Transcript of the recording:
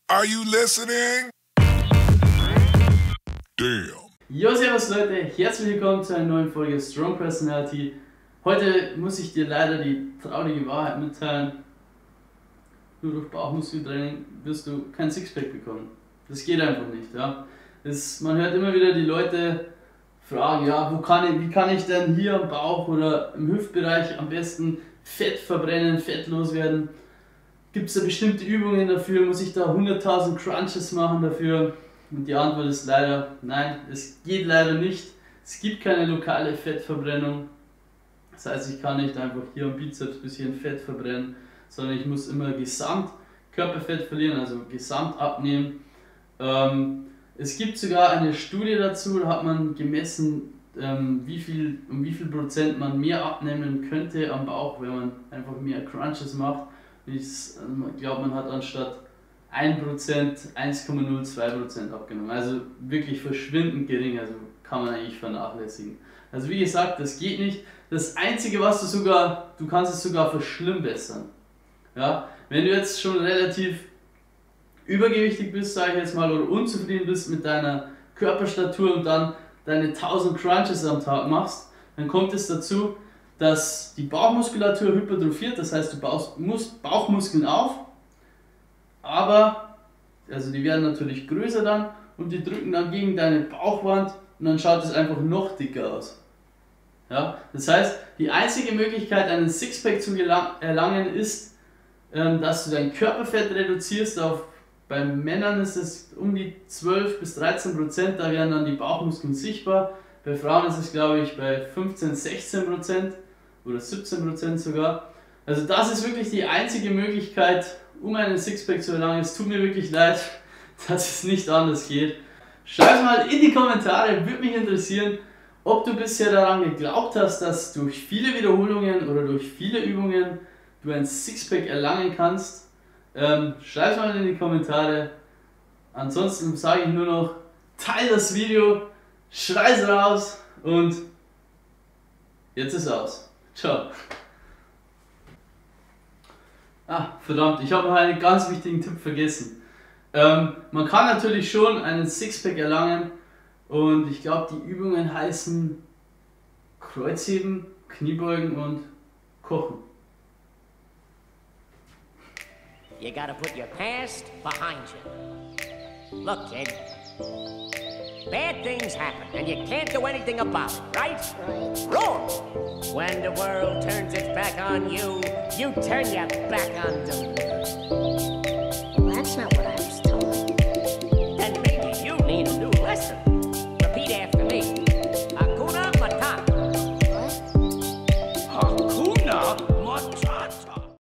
Are you listening? Damn. Jo, servus Leute, herzlich willkommen zu einer neuen Folge Strong Personality. Heute muss ich dir leider die traurige Wahrheit mitteilen. Nur durch Bauchmuskeltraining wirst du kein Sixpack bekommen. Das geht einfach nicht. Ja? Man hört immer wieder die Leute fragen, ja, wie kann ich denn hier am Bauch oder im Hüftbereich am besten Fett verbrennen, Fett loswerden? Gibt es da bestimmte Übungen dafür? Muss ich da 100.000 Crunches machen dafür? Und die Antwort ist leider nein, es geht leider nicht. Es gibt keine lokale Fettverbrennung. Das heißt, ich kann nicht einfach hier am Bizeps ein bisschen Fett verbrennen, sondern ich muss immer gesamt Körperfett verlieren, also gesamt abnehmen. Es gibt sogar eine Studie dazu, da hat man gemessen, um wie viel Prozent man mehr abnehmen könnte am Bauch, wenn man einfach mehr Crunches macht. Ich glaube, man hat anstatt 1% 1,02% abgenommen. Also wirklich verschwindend gering, also kann man eigentlich vernachlässigen. Also wie gesagt, das geht nicht. Das Einzige, was du kannst es sogar verschlimmbessern. Ja? Wenn du jetzt schon relativ übergewichtig bist, sage ich jetzt mal, oder unzufrieden bist mit deiner Körperstatur und dann deine 1000 Crunches am Tag machst, dann kommt es dazu, dass die Bauchmuskulatur hypertrophiert, das heißt, du baust Bauchmuskeln auf, aber also die werden natürlich größer dann und die drücken dann gegen deine Bauchwand und dann schaut es einfach noch dicker aus. Ja? Das heißt, die einzige Möglichkeit, einen Sixpack zu erlangen, ist, dass du dein Körperfett reduzierst auf, bei Männern ist es um die 12 bis 13%, da werden dann die Bauchmuskeln sichtbar. Bei Frauen ist es, glaube ich, bei 15, 16% oder 17% sogar. Also das ist wirklich die einzige Möglichkeit, um einen Sixpack zu erlangen. Es tut mir wirklich leid, dass es nicht anders geht. Schreib mal in die Kommentare, würde mich interessieren, ob du bisher daran geglaubt hast, dass durch viele Wiederholungen oder durch viele Übungen du ein Sixpack erlangen kannst. Schreib mal in die Kommentare. Ansonsten sage ich nur noch, teile das Video, schrei's raus und jetzt ist aus. Ciao. Verdammt, ich habe noch einen ganz wichtigen Tipp vergessen. Man kann natürlich schon einen Sixpack erlangen und ich glaube die Übungen heißen Kreuzheben, Kniebeugen und Kochen. You gotta put your past behind you. Look, kid. Bad things happen, and you can't do anything about it, right? Wrong! When the world turns its back on you, you turn your back on them. Well, that's not what